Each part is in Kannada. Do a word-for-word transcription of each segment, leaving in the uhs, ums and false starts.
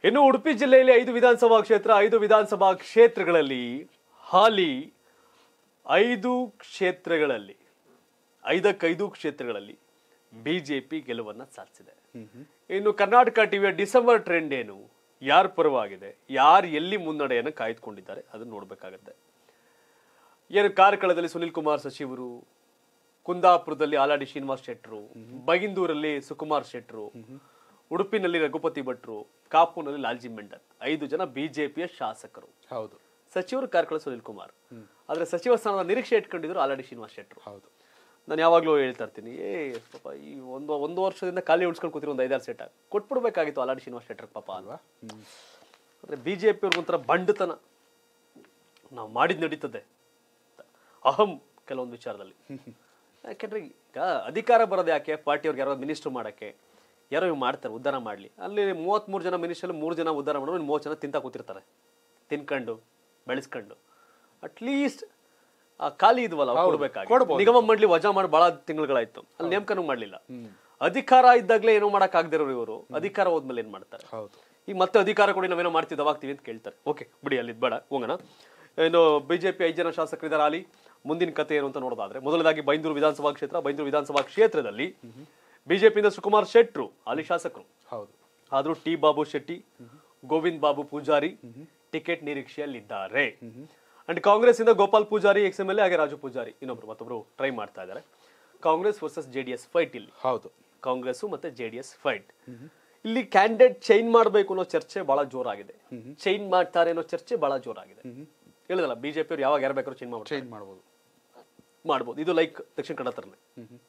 ಇನ್ನು ಉಡುಪಿ ಜಿಲ್ಲೆಯಲ್ಲಿ ಐದು ವಿಧಾನಸಭಾ ಕ್ಷೇತ್ರ ಐದು ವಿಧಾನಸಭಾ ಕ್ಷೇತ್ರಗಳಲ್ಲಿ ಹಾಲಿ ಐದು ಕ್ಷೇತ್ರಗಳಲ್ಲಿ ಐದಕ್ಕೈದು ಕ್ಷೇತ್ರಗಳಲ್ಲಿ ಬಿಜೆಪಿ ಗೆಲುವನ್ನ ಸಾಧಿಸಿದೆ. ಇನ್ನು ಕರ್ನಾಟಕ ಟಿವಿಯ ಡಿಸೆಂಬರ್ ಟ್ರೆಂಡ್ ಏನು, ಯಾರ ಪರವಾಗಿದೆ, ಯಾರು ಎಲ್ಲಿ ಮುನ್ನಡೆಯನ್ನು ಕಾಯ್ದುಕೊಂಡಿದ್ದಾರೆ ಅದನ್ನು ನೋಡ್ಬೇಕಾಗತ್ತೆ. ಏನು ಕಾರ್ಕಳದಲ್ಲಿ ಸುನಿಲ್ ಕುಮಾರ್ ಸಚಿವರು, ಕುಂದಾಪುರದಲ್ಲಿ ಆಲಾಡಿ ಶ್ರೀನಿವಾಸ್ ಶೆಟ್ಟರು, ಬೈಂದೂರಲ್ಲಿ ಸುಕುಮಾರ್ ಶೆಟ್ಟರು, ಉಡುಪಿನಲ್ಲಿ ರಘುಪತಿ ಭಟ್ರು, ಕಾಪುನಲ್ಲಿ ಲಾಲ್ಜಿ ಮೆಂಡನ್, ಐದು ಜನ ಬಿಜೆಪಿಯ ಶಾಸಕರು. ಹೌದು, ಸಚಿವರು ಕಾರ್ಕಳ ಸುನಿಲ್ ಕುಮಾರ್, ಆದ್ರೆ ಸಚಿವ ಸ್ಥಾನದ ನಿರೀಕ್ಷೆ ಇಟ್ಕೊಂಡಿದ್ರು ಆಲಾಡಿ ಶ್ರೀನಿವಾಸ್ ಶೆಟ್ಟರು. ಹೌದು, ನಾನು ಯಾವಾಗ್ಲೂ ಹೇಳ್ತಾ ಇರ್ತೀನಿ, ಏ ಪಾಪ ಈ ಒಂದು ಒಂದು ವರ್ಷದಿಂದ ಖಾಲಿ ಉಳಿಸ್ಕೊಂಡು ಕೂತಿರೋ ಒಂದು ಐದಾರು ಸೆಟ್ ಕೊಟ್ಬಿಡ್ಬೇಕಾಗಿತ್ತು ಆಲಾಡಿ ಶ್ರೀನಿವಾಸ್ ಶೆಟ್ಟರ್ ಪಾಪ ಅಲ್ವಾ. ಅಂದ್ರೆ ಬಿಜೆಪಿ ಅವ್ರಿಗೆ ಒಂಥರ ಬಂಡತನ, ನಾವು ಮಾಡಿದ್ ನಡೀತದೆ ಅಹಂ ಕೆಲವೊಂದು ವಿಚಾರದಲ್ಲಿ. ಯಾಕೆಂದ್ರೆ ಈಗ ಅಧಿಕಾರ ಬರೋದು ಯಾಕೆ, ಪಾರ್ಟಿಯವ್ರಿಗೆ ಯಾರೋ ಮಿನಿಸ್ಟರ್ ಮಾಡಕ್ಕೆ, ಯಾರೋ ಇವ್ ಮಾಡ್ತಾರೆ ಉದ್ಧಾರ ಮಾಡ್ಲಿ. ಅಲ್ಲಿ ಮೂವತ್ತ್ ಮೂರು ಜನ ಮಿನಿಸ್ಟರ್ ಮೂರು ಜನ ಉದ್ಧಾರ ಮಾಡೋರು, ಇನ್ನು ಮೂವತ್ತು ಜನ ತಿಂತ ಕೂತಿರ್ತಾರೆ, ತಿನ್ಕೊಂಡು ಬೆಳೆಸ್ಕೊಂಡು. ಅಟ್ಲೀಸ್ಟ್ ಆ ಖಾಲಿ ಇದ್ವಲ್ಲ ಕೊಡ್ಬೇಕಾಗಿ. ನಿಗಮ ಮಂಡಳಿ ವಜಾ ಮಾಡಿ ಬಹಳ ತಿಂಗಳುಗಳಾಯ್ತು, ಅಲ್ಲಿ ನೇಮಕನೂ ಮಾಡ್ಲಿಲ್ಲ. ಅಧಿಕಾರ ಇದ್ದಾಗಲೇ ಏನೋ ಮಾಡಕ್ ಆಗದಿರೋರು ಇವರು ಅಧಿಕಾರ ಹೋದ್ಮೇಲೆ ಏನ್ ಮಾಡ್ತಾರೆ. ಈಗ ಮತ್ತೆ ಅಧಿಕಾರ ಕೊಡಿ ನಾವೇನೋ ಮಾಡ್ತೀವಿ ದವಾಗ್ತೀವಿ ಅಂತ ಕೇಳ್ತಾರೆ. ಓಕೆ ಬಿಡಿ, ಅಲ್ಲಿ ಬೇಡ, ಹೋಗೋಣ. ಏನು ಬಿಜೆಪಿ ಐದು ಜನ ಶಾಸಕರಿದ್ದಾರೆ. ಅಲ್ಲಿ ಮುಂದಿನ ಕತೆ ಏನು ಅಂತ ನೋಡೋದಾದ್ರೆ, ಮೊದಲದಾಗಿ ಬೈಂದೂರು ವಿಧಾನಸಭಾ ಕ್ಷೇತ್ರ. ಬೈಂದೂರು ವಿಧಾನಸಭಾ ಕ್ಷೇತ್ರದಲ್ಲಿ ಬಿಜೆಪಿಯಿಂದ ಸುಕುಮಾರ್ ಶೆಟ್ರು ಅಲ್ಲಿ ಶಾಸಕರು. ಹೌದು, ಆದ್ರೂ ಟಿ ಬಾಬು ಶೆಟ್ಟಿ, ಗೋವಿಂದ್ ಬಾಬು ಪೂಜಾರಿ ಟಿಕೆಟ್ ನಿರೀಕ್ಷೆಯಲ್ಲಿದ್ದಾರೆ. ಅಂಡ್ ಕಾಂಗ್ರೆಸ್ ಇಂದ Gopal Poojary ex M L A, ಹಾಗೆ ರಾಜು ಪೂಜಾರಿ ಇನ್ನೊಬ್ರು ಮತ್ತೊಬ್ರು ಟ್ರೈ ಮಾಡ್ತಾ ಇದ್ದಾರೆ. ಕಾಂಗ್ರೆಸ್ ವರ್ಸಸ್ ಜೆಡಿಎಸ್ ಫೈಟ್ ಇಲ್ಲಿ. ಹೌದು, ಕಾಂಗ್ರೆಸ್ ಮತ್ತೆ ಜೆಡಿಎಸ್ ಫೈಟ್. ಇಲ್ಲಿ ಕ್ಯಾಂಡಿಡೇಟ್ ಚೇಂಜ್ ಮಾಡಬೇಕು ಅನ್ನೋ ಚರ್ಚೆ ಬಹಳ ಜೋರಾಗಿದೆ. ಚೇಂಜ್ ಮಾಡ್ತಾರೆ ಅನ್ನೋ ಚರ್ಚೆ ಬಹಳ ಜೋರಾಗಿದೆ. ಹೇಳಿದಲ್ಲ, ಬಿಜೆಪಿ ಅವ್ರು ಯಾವಾಗ ಯಾರು ಬೇಕಾದ್ರೂ ಚೇಂಜ್ ಮಾಡ್ಬೋದು ಚೇಂಜ್ ಮಾಡ್ಬೋದು ಮಾಡ್ಬೋದು ಇದು ಲೈಕ್ ದಕ್ಷಿಣ ಕನ್ನಡ ತರನೇ.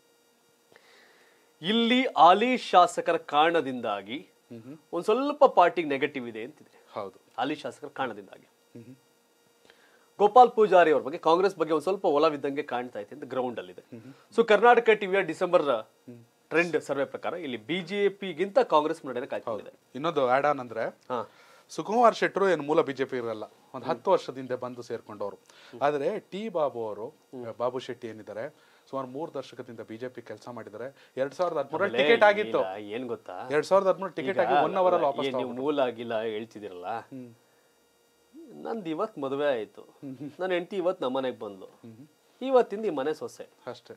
ಇಲ್ಲಿ ಹಾಲಿ ಶಾಸಕರ ಕಾರಣದಿಂದಾಗಿ ಒಂದ್ ಸ್ವಲ್ಪ ಪಾರ್ಟಿಗೆ ನೆಗೆಟಿವ್ ಇದೆ ಅಂತಿದೆ. ಹೌದು, ಹಾಲಿ ಶಾಸಕರ ಕಾರಣದಿಂದಾಗಿ. ಗೋಪಾಲ್ ಪೂಜಾರಿ ಅವ್ರ ಬಗ್ಗೆ, ಕಾಂಗ್ರೆಸ್ ಬಗ್ಗೆ ಒಂದ್ ಸ್ವಲ್ಪ ಒಲವಿದ್ದಂಗೆ ಕಾಣ್ತಾ ಇದೆ ಅಂತ ಗ್ರೌಂಡ್ ಅಲ್ಲಿ ಇದೆ. ಸೊ ಕರ್ನಾಟಕ ಟಿವಿಯ ಡಿಸೆಂಬರ್ ಟ್ರೆಂಡ್ ಸರ್ವೆ ಪ್ರಕಾರ ಇಲ್ಲಿ ಬಿಜೆಪಿಗಿಂತ ಕಾಂಗ್ರೆಸ್ ಮುನ್ನಡೆ ಕಾಯ್ಕೊಂಡಿದೆ. ಇನ್ನೊಂದು ಆಡ್ ಆನ್ ಅಂದ್ರೆ, ಸುಕುಮಾರ್ ಶೆಟ್ಟರು ಏನು ಮೂಲ ಬಿಜೆಪಿ ಇರಲ್ಲ, ಒಂದ್ ಹತ್ತು ವರ್ಷದಿಂದ ಬಂದು ಸೇರ್ಕೊಂಡವರು. ಆದ್ರೆ ಟಿ ಬಾಬು ಅವರು, ಬಾಬು ಶೆಟ್ಟಿ ಏನಿದ್ದಾರೆ, ಸುಮಾರು ಮೂರು ದಶಕದಿಂದ ಬಿಜೆಪಿ ಕೆಲಸ ಮಾಡಿದ್ದಾರೆ. ಎರಡ್ ಸಾವಿರದ ಹದಿಮೂರಲ್ಲಿ ಟಿಕೆಟ್ ಆಗಿತ್ತು. ಏನ್ ಗೊತ್ತಾ, ಎರಡ್ ಸಾವಿರದ ಹದಿಮೂರು ಟಿಕೆಟ್ ಆಗಿ ಒನ್ ಅವರ್ ಅಲ್ಲಿ ವಾಪಸ್. ನೀವು ಮೂಲ ಆಗಿಲ್ಲ ಹೇಳ್ತಿದಿರಲ್ಲ, ನಂದು ಇವತ್ ಮದುವೆ ಆಯ್ತು, ನನ್ನ ಹೆಂಡತಿ ಇವತ್ ನಮ್ಮನೆಗ್ ಬಂದ್ಲು, ಇವತ್ತಿಂದ ಈ ಮನೆ ಸೊಸೆ ಅಷ್ಟೇ.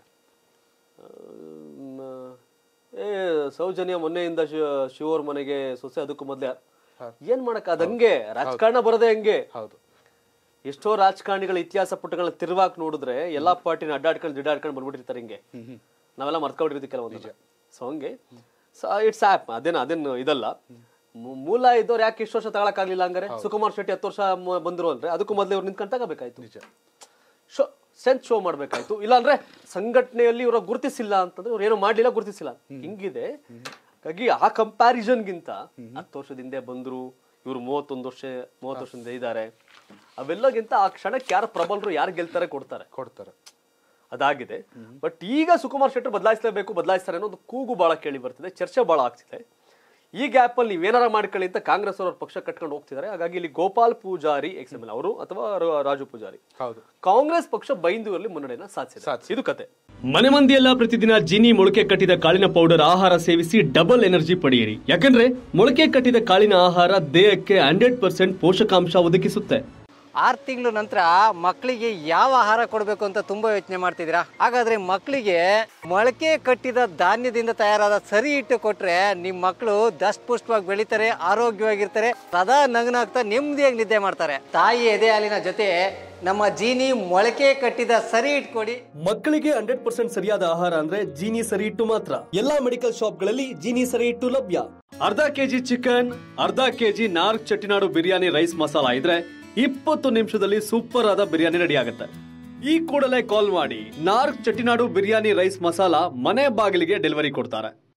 ಏ ಸೌಜನ್ಯ ಮೊನ್ನೆಯಿಂದ ಶಿವವ್ರ ಮನೆಗೆ ಸೊಸೆ, ಅದಕ್ಕೂ ಮೊದ್ಲೇ ಏನ್ ಮಾಡಕ್ ಅದಂಗೆ ರಾಜಕಾರಣ ಬರೋದೇ ಹಂಗೆ. ಹೌದು, ಎಷ್ಟೋ ರಾಜಕಾರಣಿಗಳ ಇತಿಹಾಸ ಪುಟಗಳನ್ನ ತಿರುವಾಕ್ ನೋಡಿದ್ರೆ ಎಲ್ಲಾ ಪಾರ್ಟಿನ ಅಡ್ಡಾಡ್ಕೊಂಡು ದಿಡ್ಡಾಡ್ಕೊಂಡು ಬಂದ್ಬಿಟ್ಟಿರ್ತಾರೆ. ಹಿಂಗೆ ನಾವೆಲ್ಲ ಮರ್ಕೊಂಡಿರ್ತೀವಿ ಕೆಲವೊಂದು. ಸೊ ಹಂಗೆ ಇಟ್ಸ್ ಆಪ್, ಅದೇನ ಅದೇನು ಇದಲ್ಲ. ಮೂಲ ಇದ್ದವ್ರು ಯಾಕೆ ಇಷ್ಟು ವರ್ಷ ತಗೊಳಕ್ ಆಗ್ಲಿಲ್ಲ ಹಂಗಾರೆ? ಸುಕುಮಾರ್ ಶೆಟ್ಟಿ ಹತ್ತು ವರ್ಷ ಬಂದ್ರು ಅಂದ್ರೆ ಅದಕ್ಕೂ ಮೊದ್ಲು ಇವ್ರು ನಿಂತ್ಕೊಂಡು ತಗೋಬೇಕಾಯ್ತು, ನಿಜ ಶೋ ಸೆನ್ಸ್ ಶೋ ಮಾಡ್ಬೇಕಾಯ್ತು. ಇಲ್ಲಾಂದ್ರೆ ಸಂಘಟನೆಯಲ್ಲಿ ಇವ್ರ ಗುರುತಿಸಿಲ್ಲ ಅಂತಂದ್ರೆ ಇವ್ರು ಏನೋ ಮಾಡ್ಲಿಲ್ಲ, ಗುರುತಿಸಿಲ್ಲ, ಹಿಂಗಿದೆ. ಹಾಗಾಗಿ ಆ ಕಂಪ್ಯಾರಿಸನ್ಗಿಂತ ಹತ್ತು ವರ್ಷದ ಹಿಂದೆ ಬಂದ್ರು, ಇವ್ರು ಮೂವತ್ತೊಂದು ವರ್ಷ ಮೂವತ್ತು ವರ್ಷದಿಂದ ಇದ್ದಾರೆ, ಅವೆಲ್ಲಗಿಂತ ಆ ಕ್ಷಣಕ್ಕೆ ಯಾರು ಪ್ರಬಲರು, ಯಾರು ಗೆಲ್ತಾರೆ ಕೊಡ್ತಾರೆ ಕೊಡ್ತಾರೆ ಅದಾಗಿದೆ. ಬಟ್ ಈಗ ಸುಕುಮಾರ್ ಶೆಟ್ಟರ್ ಬದಲಾಯಿಸಲೇಬೇಕು, ಬದಲಾಯಿಸ್ತಾರೆ ಅನ್ನೋ ಒಂದು ಕೂಗು ಬಹಳ ಕೇಳಿ ಬರ್ತಿದೆ, ಚರ್ಚೆ ಬಹಳ ಆಗ್ತಿದೆ. ಈ ಗ್ಯಾಪ್ ಅಲ್ಲಿ ನೀವೇನಾರ ಮಾಡ್ಕೊಳ್ಳಿ ಅಂತ ಕಾಂಗ್ರೆಸ್ ಅವ್ರ ಪಕ್ಷ ಕಟ್ಕೊಂಡು ಹೋಗ್ತಿದ್ದಾರೆ. ಹಾಗಾಗಿ ಇಲ್ಲಿ Gopal Poojary ex M L ಅವರು ಅಥವಾ ರಾಜು ಪೂಜಾರಿ, ಹೌದು, ಕಾಂಗ್ರೆಸ್ ಪಕ್ಷ ಬೈಂದೂರಲ್ಲಿ ಮುನ್ನಡೆಯನ್ನ ಸಾಧಿಸಿದೆ. ಇದು ಕತೆ. ಮನೆ ಮಂದಿಯೆಲ್ಲ ಪ್ರತಿದಿನ ಜೀನಿ ಮೊಳಕೆ ಕಟ್ಟಿದ ಕಾಳಿನ ಪೌಡರ್ ಆಹಾರ ಸೇವಿಸಿ ಡಬಲ್ ಎನರ್ಜಿ ಪಡೆಯಿರಿ. ಯಾಕಂದ್ರೆ ಮೊಳಕೆ ಕಟ್ಟಿದ ಕಾಳಿನ ಆಹಾರ ದೇಹಕ್ಕೆ ಹಂಡ್ರೆಡ್ ಪರ್ಸೆಂಟ್ ಪೋಷಕಾಂಶ ಒದಗಿಸುತ್ತೆ. ಆರು ತಿಂಗಳ ನಂತರ ಮಕ್ಕಳಿಗೆ ಯಾವ ಆಹಾರ ಕೊಡಬೇಕು ಅಂತ ತುಂಬಾ ಯೋಚನೆ ಮಾಡ್ತಿದ್ದೀರಾ? ಹಾಗಾದ್ರೆ ಮಕ್ಕಳಿಗೆ ಮೊಳಕೆ ಕಟ್ಟಿದ ಧಾನ್ಯದಿಂದ ತಯಾರಾದ ಸರಿ ಹಿಟ್ಟು ಕೊಟ್ರೆ ನಿಮ್ಮ ಮಕ್ಕಳು ದಷ್ಟಪುಷ್ಟವಾಗಿ ಬೆಳಿತಾರೆ, ಆರೋಗ್ಯವಾಗಿರ್ತಾರೆ, ಸದಾ ನಗನಾಗ್ತಾ ನೆಮ್ಮದಿಯಾಗಿ ನಿದ್ದೆ ಮಾಡ್ತಾರೆ. ತಾಯಿ ಎದೆ ಹಾಲಿನ ಜೊತೆ ನಮ್ಮ ಜೀನಿ ಮೊಳಕೆ ಕಟ್ಟಿದ ಸರಿ ಹಿಟ್ಟು ಕೊಡಿ. ಮಕ್ಕಳಿಗೆ ಹಂಡ್ರೆಡ್ ಪರ್ಸೆಂಟ್ ಸರಿಯಾದ ಆಹಾರ ಅಂದ್ರೆ ಜೀನಿ ಸರಿ ಹಿಟ್ಟು ಮಾತ್ರ. ಎಲ್ಲಾ ಮೆಡಿಕಲ್ ಶಾಪ್ಗಳಲ್ಲಿ ಜೀನಿ ಸರಿ ಹಿಟ್ಟು ಲಭ್ಯ. ಅರ್ಧ ಕೆಜಿ ಚಿಕನ್, ಅರ್ಧ ಕೆಜಿ ನಾರ್ಕ್ ಚೆಟ್ಟಿನಾಡು ಬಿರಿಯಾನಿ ರೈಸ್ ಮಸಾಲಾ ಇದ್ರೆ ಇಪ್ಪತ್ತು ನಿಮಿಷದಲ್ಲಿ ಸೂಪರ್ ಆದ ಬಿರಿಯಾನಿ ರೆಡಿ ಆಗುತ್ತೆ. ಈ ಕೂಡಲೇ ಕಾಲ್ ಮಾಡಿ, ನಾರ್ಕ್ ಚೆಟ್ಟಿನಾಡು ಬಿರಿಯಾನಿ ರೈಸ್ ಮಸಾಲಾ ಮನೆ ಬಾಗಿಲಿಗೆ ಡೆಲಿವರಿ ಕೊಡ್ತಾರೆ.